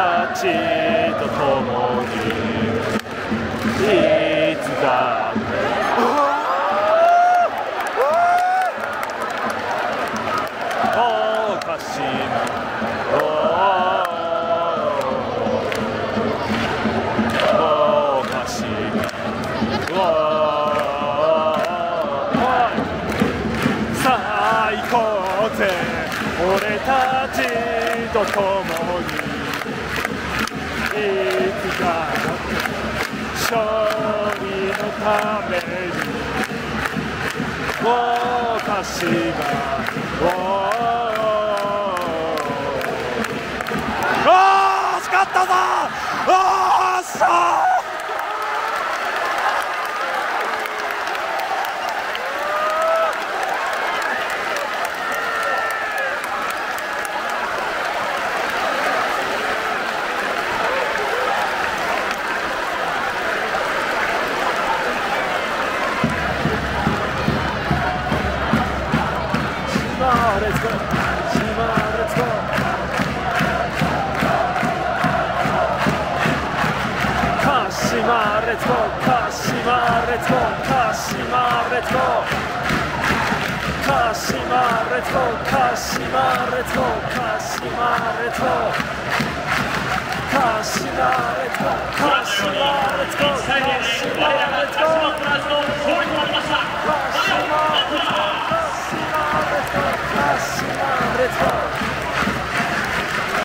たちと共にいつだっておかしなおかしなさあ行こうぜ俺たちと共にいつか勝利のためにおかしな惜しかったぞおっしゃーLet's go! 島 Let's go! 鹿島 Let's go! 鹿島 Let's go! 鹿島 Let's go! 鹿島 Let's go! 鹿島 Let's go! 鹿島 Let's go! 鹿島 Let's go! 鹿島 Let's go! 鹿島 Let's go! 勝利となりました。鹿島 Let's go! 鹿島 Let's go! 鹿島 Let's go!